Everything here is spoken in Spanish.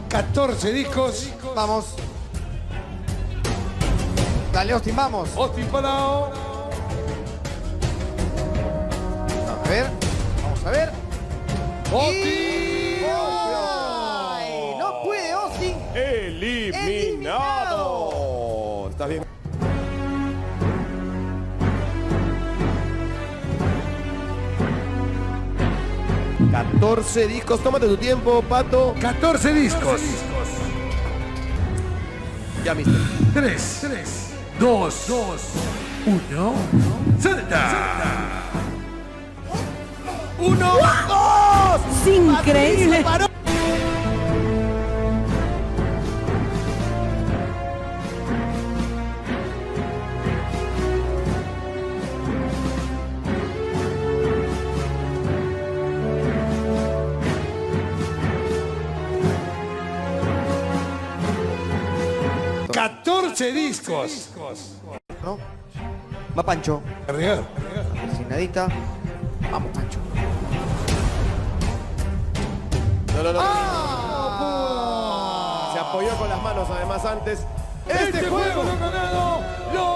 14 discos. Vamos. Dale, Austin, vamos. Austin Palau. A ver. Vamos a ver. Austin. ¡Ay! No puede, Austin. Eliminado. ¿Estás bien? 14 discos, tómate tu tiempo, Pato. 14 discos. Ya, mister. 3, 2, 1. ¡Salta! 1, 2. Es increíble. ¡14 discos! ¿No? Va Pancho. Cargar. Asignadita. Vamos, Pancho. No. Se apoyó con las manos además antes. Este juego lo ha ganado los